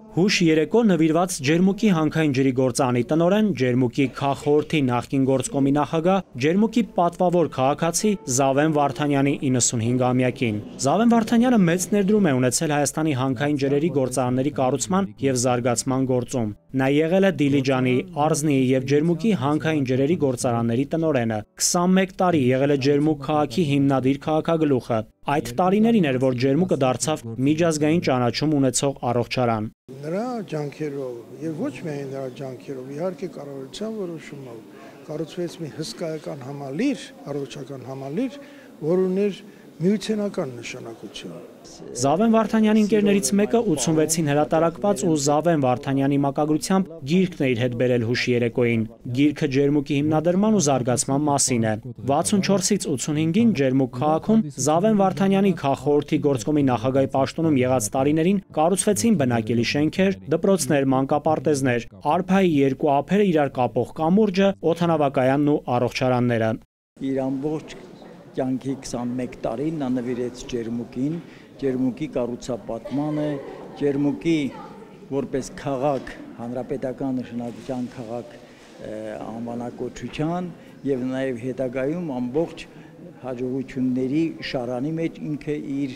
Հուշ երեկո նվիրված Ջերմուկի հանքային ջրի գործարանի տնօրեն, Ջերմուկի քաղխորհրդի նախկին գործկոմի նախագահ, Ջերմուկի պատվավոր քաղաքացի Զավեն Վարդանյանի 95-ամյակին։ Զավեն Վարդանյանը մեծ ներդրում է ունեցել Հայաստանի հանքային ջրերի գործարանների կառուցման և զարգացման գործում։ Նա եղել է Դիլիջանի, Արզնի և Ջերմուկի հանքային ջրերի գործարանների տնօրենը։ 21 տարի եղել է Ջերմուկ քաղաքի հիմնադիր քաղաքագլուխը։ Այդ տարիներին էր, որ Ջերմուկը դարձավ միջազգային ճանաչում ունեցող առողջարան։ Նրա ջանքերով եւ ոչ միայն նրա ջանքերով, իհարկե կառավարության որոշումով կառուցվեց մի հսկայական համալիր, առողջական համալիր, որ ուներ միութենական նշանակություն։ Զավեն Վարդանյանի ընկերներից մեկը 86-ին հրատարակված ու Զավեն Վարդանյանի մակագրությամբ գիրքն է իր հետ բերել հուշի երեկոյին։ Գիրքը Ջերմուկի հիմնադրման ու զարգացման մասին է։ 64-ից 85-ին Ջերմուկ քաղաքում Զավեն Վարդանյանի քաղխորհրդի գործկոմի նախագահի պաշտոնում եղած տարիներին կառուցվեցին բնակելի շենքեր, դպրոցներ, մանկապարտեզներ, Արփայի երկու ափերը իրար կապող կամուրջը, օդանավակայանն ու առողջարանները։ Իր ամբողջ կյանքի 21 տարին նա նվիրեց Ջերմուկին, Ջերմուկի կառուցապատմանը, Ջերմուկի որպես քաղաք, հանրապետական նշանակության քաղաք անվանակոչության եւ նաեւ հետագայում ամբողջ հաջողությունների շարանի մեջ ինքը իր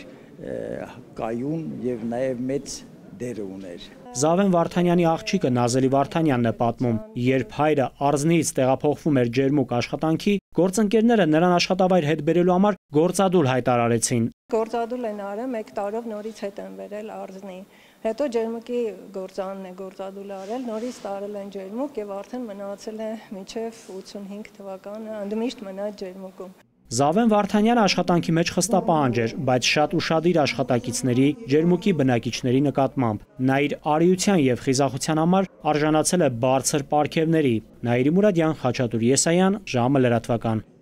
կայուն եւ նաեւ մեծ դեր ուներ։ Զավեն Վարդանյանի աղջիկը Նազելի Վարդանյանն է պատմում, երբ հայրը Արզնիից տեղափոխվում էր Ջերմուկ աշխատանքի, գործընկերները նրան աշխատավայր հետ բերելու համար գործադուլ հայտարարեցին։ Գործադուլ են արել, 1 տարով նորից հետ են վերել Արզնի։ Հետո Ջերմուկի գործանն է գործադուլ արել, նորից տարել են Ջերմուկ եւ արդեն մնացել է մինչեւ 85 թվականը, ընդմիշտ մնաց Ջերմուկում։ Զավեն Վարդանյանը աշխատանքի մեջ խստապահանջ էր, բայց շատ ուշադիր աշխատակիցների, Ջերմուկի բնակիչների նկատմամբ։ Նա իր արիության եւ խիզախության համար արժանացել է բարձր պարգևների։ Նաիրի Մուրադյան, Խաչատուր Եսայան, ժամը լրատվական։